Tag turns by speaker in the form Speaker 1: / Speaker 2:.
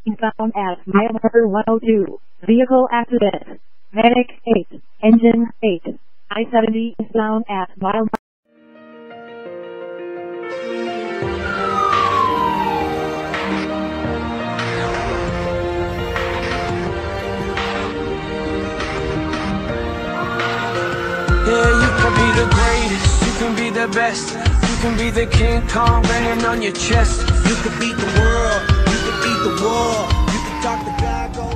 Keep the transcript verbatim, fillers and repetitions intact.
Speaker 1: Found at mile marker one oh two. Vehicle accident. Medic eight. Engine eight. I seventy is found at mile
Speaker 2: Yeah, you can be the greatest, you can be the best. You can be the King Kong banging on your chest. You can beat the world, you can beat the war. You can talk to God, go